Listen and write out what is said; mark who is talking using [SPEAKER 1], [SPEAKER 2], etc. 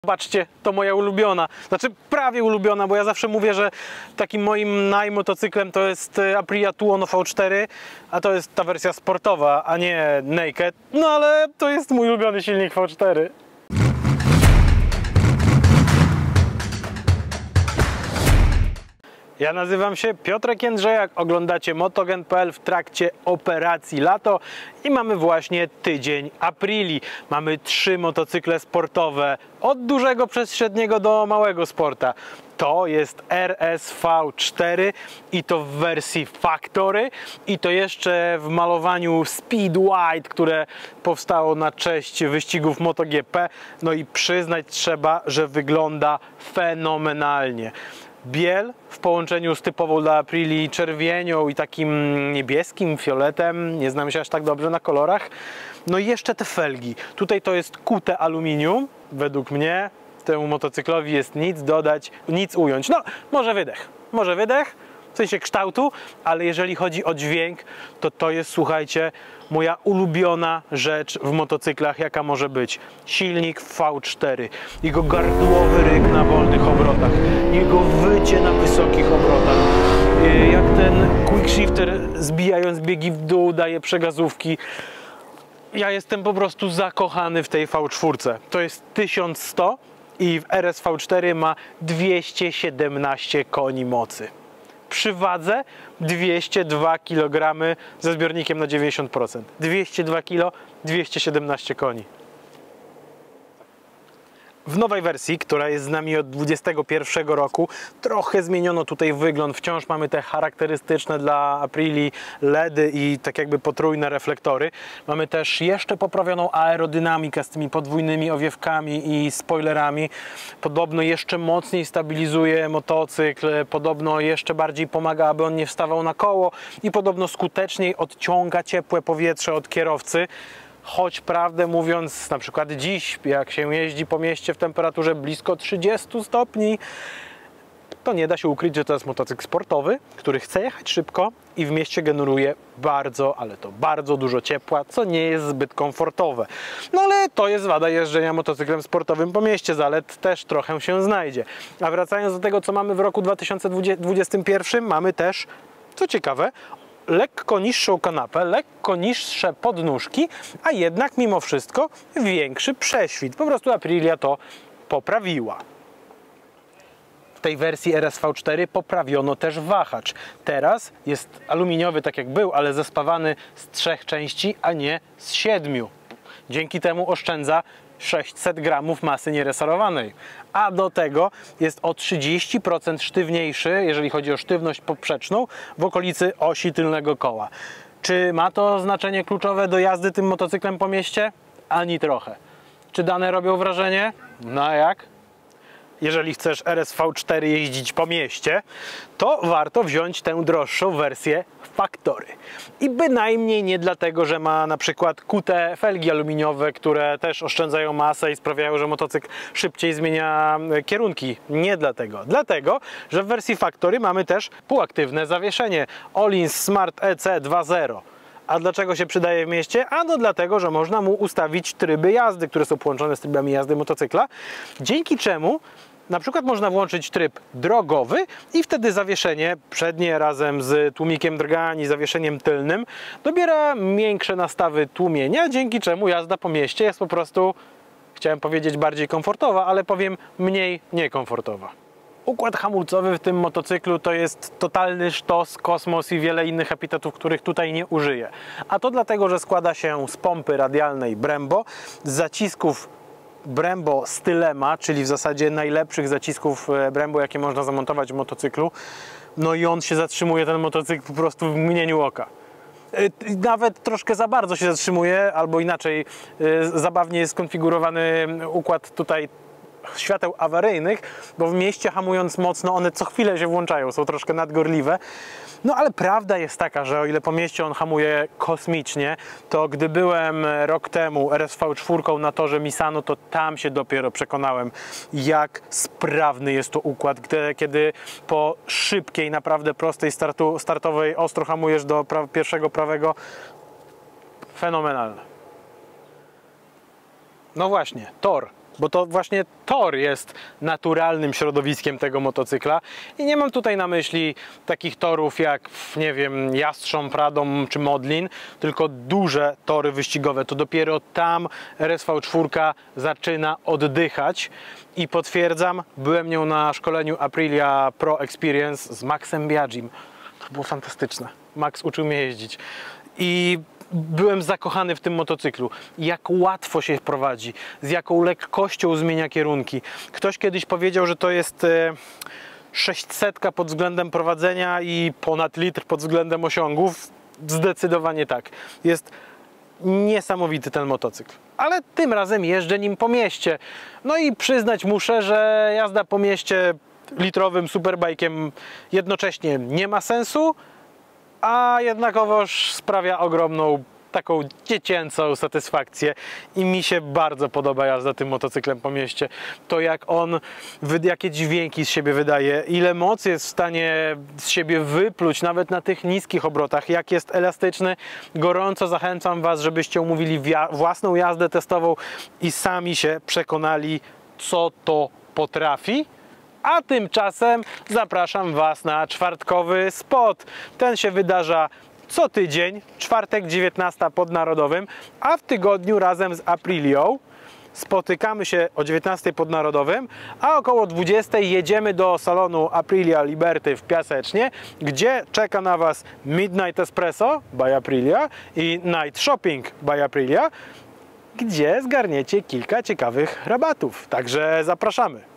[SPEAKER 1] Zobaczcie, to moja ulubiona, znaczy prawie ulubiona, bo ja zawsze mówię, że takim moim najmotocyklem to jest Aprilia Tuono V4, a to jest ta wersja sportowa, a nie naked, no ale to jest mój ulubiony silnik V4. Ja nazywam się Piotrek Jędrzejak, oglądacie motogen.pl w trakcie operacji lato i mamy właśnie tydzień Aprilii. Mamy 3 motocykle sportowe, od dużego przez średniego do małego sporta. To jest RS V4 i to w wersji Factory i to jeszcze w malowaniu Speed White, które powstało na cześć wyścigów MotoGP. No i przyznać trzeba, że wygląda fenomenalnie. Biel w połączeniu z typową dla Aprilii czerwienią i takim niebieskim, fioletem, nie znam się aż tak dobrze na kolorach. No i jeszcze te felgi. Tutaj to jest kute aluminium, według mnie. Temu motocyklowi jest nic dodać, nic ująć. No, może wydech, w sensie kształtu, ale jeżeli chodzi o dźwięk, to to jest, słuchajcie, moja ulubiona rzecz w motocyklach, jaka może być. Silnik V4, jego gardłowy ryk na wolnych obrotach, jego wycie na wysokich obrotach, jak ten quick shifter zbijając biegi w dół daje przegazówki. Ja jestem po prostu zakochany w tej V4. To jest 1100 i w RS V4 ma 217 koni mocy. Przy wadze 202 kg ze zbiornikiem na 90%. 202 kg, 217 koni. W nowej wersji, która jest z nami od 2021 roku, trochę zmieniono tutaj wygląd. Wciąż mamy te charakterystyczne dla Aprilii LEDy i tak jakby potrójne reflektory. Mamy też jeszcze poprawioną aerodynamikę z tymi podwójnymi owiewkami i spoilerami. Podobno jeszcze mocniej stabilizuje motocykl, podobno jeszcze bardziej pomaga, aby on nie wstawał na koło i podobno skuteczniej odciąga ciepłe powietrze od kierowcy. Choć prawdę mówiąc, na przykład dziś, jak się jeździ po mieście w temperaturze blisko 30 stopni, to nie da się ukryć, że to jest motocykl sportowy, który chce jechać szybko i w mieście generuje bardzo, ale to bardzo dużo ciepła, co nie jest zbyt komfortowe. No ale to jest wada jeżdżenia motocyklem sportowym po mieście, zalet też trochę się znajdzie. A wracając do tego, co mamy w roku 2021, mamy też, co ciekawe, lekko niższą kanapę, lekko niższe podnóżki, a jednak mimo wszystko większy prześwit. Po prostu Aprilia to poprawiła. W tej wersji RS V4 poprawiono też wahacz. Teraz jest aluminiowy tak jak był, ale zespawany z 3 części, a nie z 7. Dzięki temu oszczędza 600 gramów masy nieresarowanej. A do tego jest o 30% sztywniejszy, jeżeli chodzi o sztywność poprzeczną, w okolicy osi tylnego koła. Czy ma to znaczenie kluczowe do jazdy tym motocyklem po mieście? Ani trochę. Czy dane robią wrażenie? No a jak? Jeżeli chcesz RS V4 jeździć po mieście, to warto wziąć tę droższą wersję Factory. I bynajmniej nie dlatego, że ma na przykład kute felgi aluminiowe, które też oszczędzają masę i sprawiają, że motocykl szybciej zmienia kierunki. Nie dlatego. Dlatego, że w wersji Factory mamy też półaktywne zawieszenie Öhlins Smart EC 2.0. A dlaczego się przydaje w mieście? Ano dlatego, że można mu ustawić tryby jazdy, które są połączone z trybami jazdy motocykla, dzięki czemu na przykład można włączyć tryb drogowy i wtedy zawieszenie przednie razem z tłumikiem drgań i zawieszeniem tylnym dobiera większe nastawy tłumienia, dzięki czemu jazda po mieście jest po prostu, chciałem powiedzieć bardziej komfortowa, ale powiem mniej niekomfortowa. Układ hamulcowy w tym motocyklu to jest totalny sztos, kosmos i wiele innych epitetów, których tutaj nie użyję. A to dlatego, że składa się z pompy radialnej Brembo, z zacisków Brembo Stylema, czyli w zasadzie najlepszych zacisków Brembo, jakie można zamontować w motocyklu. No i on się zatrzymuje, ten motocykl, po prostu w mgnieniu oka. Nawet troszkę za bardzo się zatrzymuje, albo inaczej, zabawnie jest skonfigurowany układ tutaj świateł awaryjnych, bo w mieście hamując mocno one co chwilę się włączają, są troszkę nadgorliwe. No ale prawda jest taka, że o ile po mieście on hamuje kosmicznie, to gdy byłem rok temu RS V4 na torze Misano, to tam się dopiero przekonałem, jak sprawny jest to układ, kiedy po szybkiej, naprawdę prostej startowej ostro hamujesz do pierwszego prawego. Fenomenalne. No właśnie, tor. bo to właśnie tor jest naturalnym środowiskiem tego motocykla i nie mam tutaj na myśli takich torów jak, nie wiem, Jastrząb, Radom czy Modlin, tylko duże tory wyścigowe. To dopiero tam RSV4 zaczyna oddychać i potwierdzam, byłem nią na szkoleniu Aprilia Pro Experience z Maxem Biagim. To było fantastyczne. Max uczył mnie jeździć i byłem zakochany w tym motocyklu. Jak łatwo się prowadzi, z jaką lekkością zmienia kierunki. Ktoś kiedyś powiedział, że to jest 600 pod względem prowadzenia i ponad litr pod względem osiągów. Zdecydowanie tak. Jest niesamowity ten motocykl. Ale tym razem jeżdżę nim po mieście. No i przyznać muszę, że jazda po mieście litrowym superbajkiem jednocześnie nie ma sensu, a jednakowoż sprawia ogromną, taką dziecięcą satysfakcję i mi się bardzo podoba jazda tym motocyklem po mieście. To jak on, jakie dźwięki z siebie wydaje, ile mocy jest w stanie z siebie wypluć nawet na tych niskich obrotach, jak jest elastyczny. Gorąco zachęcam Was, żebyście umówili własną jazdę testową i sami się przekonali, co to potrafi. A tymczasem zapraszam Was na czwartkowy spot. Ten się wydarza co tydzień, czwartek 19 pod Narodowym, a w tygodniu razem z Aprilią spotykamy się o 19 pod Narodowym, a około 20 jedziemy do salonu Aprilia Liberty w Piasecznie, gdzie czeka na Was Midnight Espresso by Aprilia i Night Shopping by Aprilia, gdzie zgarniecie kilka ciekawych rabatów. Także zapraszamy.